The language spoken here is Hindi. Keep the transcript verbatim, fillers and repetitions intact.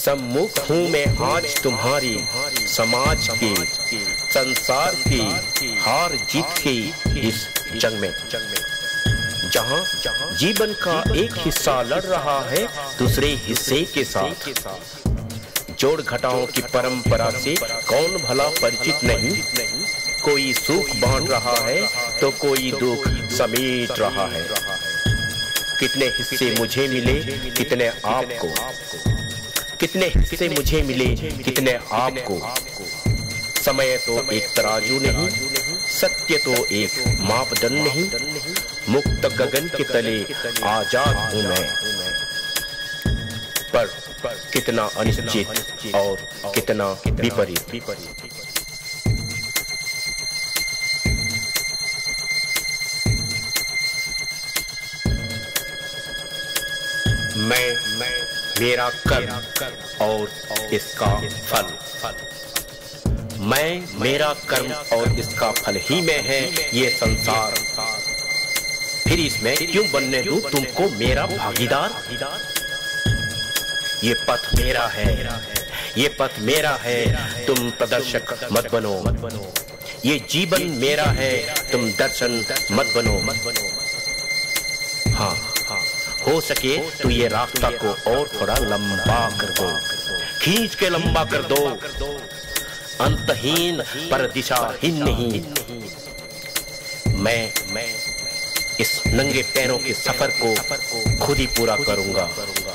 सम्मुख हूँ मैं आज तुम्हारी समाज की, संसार की हार जीत के इस जंग में, जहाँ जीवन का एक हिस्सा लड़ रहा है दूसरे हिस्से के साथ। जोड़ घटाओं की परंपरा से कौन भला परिचित नहीं। कोई सुख बांट रहा है तो कोई दुख समेट रहा है। कितने हिस्से मुझे मिले कितने आपको, कितने हिस्से मुझे मिले कितने आपको। समय तो एक तराजू नहीं, सत्य तो एक मापदंड नहीं। मुक्त गगन के तले आजाद हूं मैं, पर कितना अनिश्चित और कितना विपरीत। मैं मेरा कर्म और इसका फल, मैं मेरा कर्म और इसका फल ही में है ये संसार। फिर इसमें क्यों बनने दूं तुमको मेरा भागीदार। ये पथ मेरा है, ये पथ मेरा है, तुम प्रदर्शक मत बनो। ये जीवन मेरा है, तुम दर्शन मत बनो। हाँ, हो सके तो ये रास्ता को और थोड़ा लंबा कर दो, खींच के लंबा कर दो। अंतहीन पर दिशाहीन नहीं। मैं मैं इस नंगे पैरों के सफर को खुद ही पूरा करूंगा।